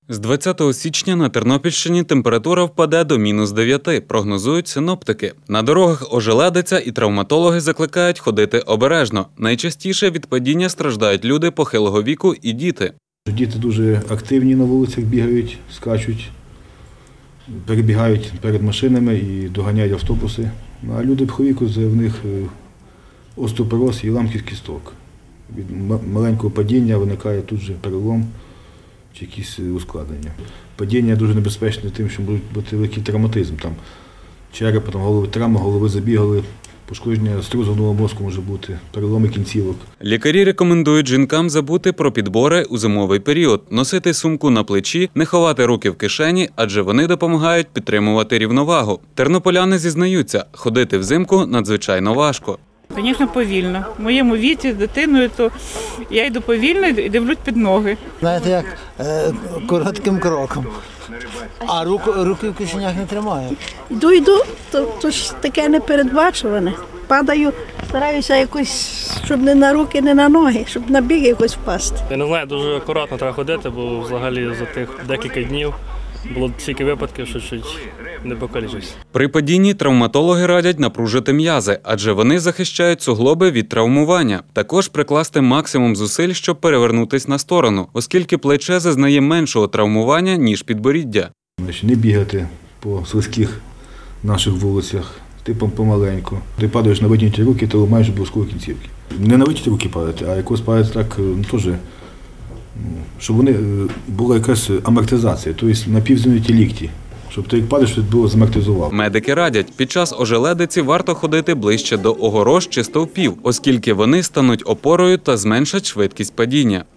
З 20 січня на Тернопільщині температура впаде до -9, прогнозують синоптики. На дорогах ожеледиться і травматологи закликають ходити обережно. Найчастіше від падіння страждають люди похилого віку і діти. Діти дуже активні на вулицях, бігають, скачуть, перебігають перед машинами і доганяють автобуси. А люди похилого віку, в них остеопороз і ламкість кісток. Від маленького падіння виникає тут же перелом чи якісь ускладнення. Падіння дуже небезпечне тим, що може бути великий травматизм. Там черепа, голови травма, голови забігали, пошкодження струс головного мозку може бути, переломи кінцівок. Лікарі рекомендують жінкам забути про підбори у зимовий період, носити сумку на плечі, не ховати руки в кишені, адже вони допомагають підтримувати рівновагу. Тернополяни зізнаються, ходити взимку надзвичайно важко. Звісно, повільно. В моєму віці з дитиною, то я йду повільно і дивлюсь під ноги. Знаєте, як коротким кроком, а руки в кишенях не тримаю. Йду, то ж таке непередбачуване. Падаю, стараюся якось, щоб не на руки, не на ноги, щоб на біг якось впасти. Я не знаю, дуже акуратно треба ходити, бо взагалі за тих декілька днів було стільки випадків, що чуть не покалічився. При падінні травматологи радять напружити м'язи, адже вони захищають суглоби від травмування. Також прикласти максимум зусиль, щоб перевернутись на сторону, оскільки плече зазнає меншого травмування, ніж підборіддя. Не бігати по слизьких наших вулицях, типом помаленьку. Ти падаєш на витягнуті руки, то ламаєш обов'язково кінцівки. Не на витягнуті руки падати, а якось падати так, теж, щоб вони була якась амортизація, тобто напівзігнуті лікті. Щоб ти як падаєш, щоб було замортизував. Медики радять, під час ожеледиці варто ходити ближче до огорож чи стовпів, оскільки вони стануть опорою та зменшать швидкість падіння.